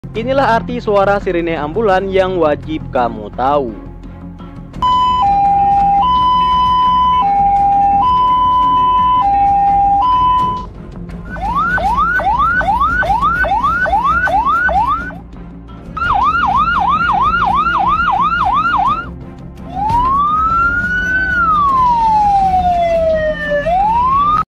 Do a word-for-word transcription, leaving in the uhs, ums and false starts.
Inilah arti suara sirine ambulan yang wajib kamu tahu.